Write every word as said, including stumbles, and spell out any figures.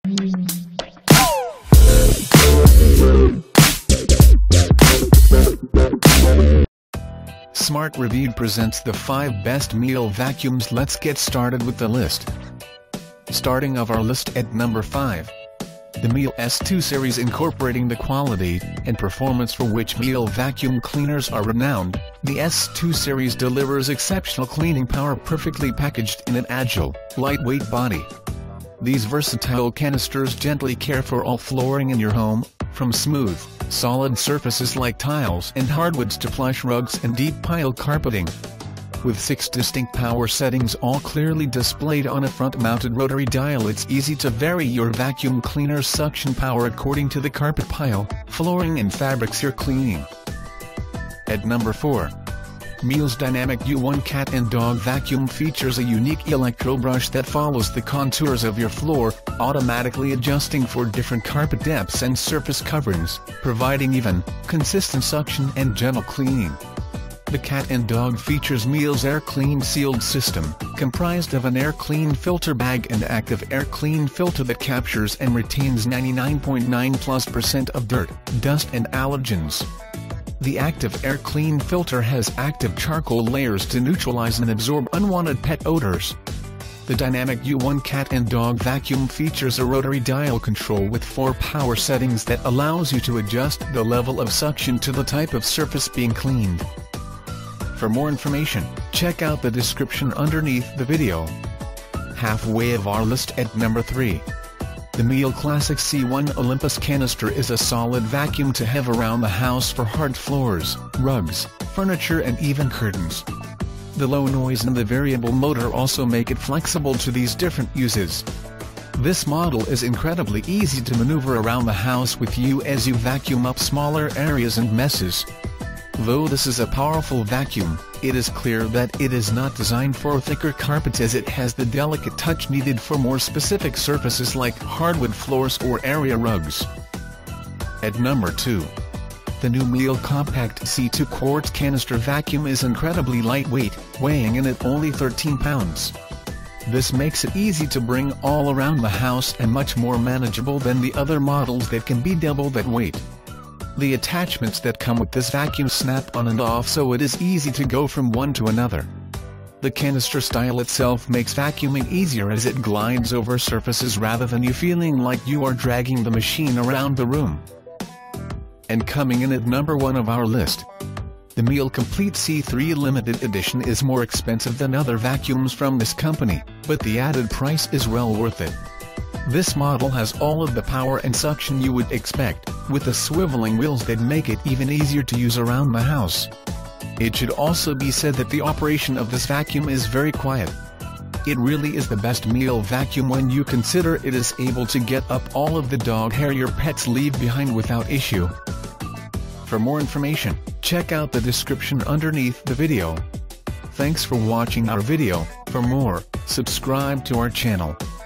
Smart Review presents the five best Miele vacuums. Let's get started with the list. Starting of our list at number five. The Miele S two series, incorporating the quality and performance for which Miele vacuum cleaners are renowned. The S two series delivers exceptional cleaning power, perfectly packaged in an agile, lightweight body. These versatile canisters gently care for all flooring in your home, from smooth, solid surfaces like tiles and hardwoods to plush rugs and deep pile carpeting. With six distinct power settings all clearly displayed on a front-mounted rotary dial, it's easy to vary your vacuum cleaner's suction power according to the carpet pile, flooring and fabrics you're cleaning. At number four. Miele's Dynamic U one Cat and Dog Vacuum features a unique electro brush that follows the contours of your floor, automatically adjusting for different carpet depths and surface coverings, providing even, consistent suction and gentle cleaning. The Cat and Dog features Miele's Air Clean sealed system, comprised of an Air Clean filter bag and active Air Clean filter that captures and retains ninety-nine point nine plus percent of dirt, dust and allergens. The active Air Clean filter has active charcoal layers to neutralize and absorb unwanted pet odors. The Dynamic U one Cat and Dog Vacuum features a rotary dial control with four power settings that allows you to adjust the level of suction to the type of surface being cleaned. For more information, check out the description underneath the video. Halfway of our list at number three. The Miele Classic C one Olympus canister is a solid vacuum to have around the house for hard floors, rugs, furniture and even curtains. The low noise and the variable motor also make it flexible to these different uses. This model is incredibly easy to maneuver around the house with you as you vacuum up smaller areas and messes. Though this is a powerful vacuum, it is clear that it is not designed for thicker carpets, as it has the delicate touch needed for more specific surfaces like hardwood floors or area rugs. At number two. The new Miele Compact C two Quartz Canister Vacuum is incredibly lightweight, weighing in at only thirteen pounds. This makes it easy to bring all around the house and much more manageable than the other models that can be double that weight. The attachments that come with this vacuum snap on and off, so it is easy to go from one to another. The canister style itself makes vacuuming easier as it glides over surfaces rather than you feeling like you are dragging the machine around the room. And coming in at number one of our list. The Miele Complete C three Limited Edition is more expensive than other vacuums from this company, but the added price is well worth it. This model has all of the power and suction you would expect, with the swiveling wheels that make it even easier to use around the house. It should also be said that the operation of this vacuum is very quiet. It really is the best Miele vacuum when you consider it is able to get up all of the dog hair your pets leave behind without issue. For more information, check out the description underneath the video. Thanks for watching our video. For more, subscribe to our channel.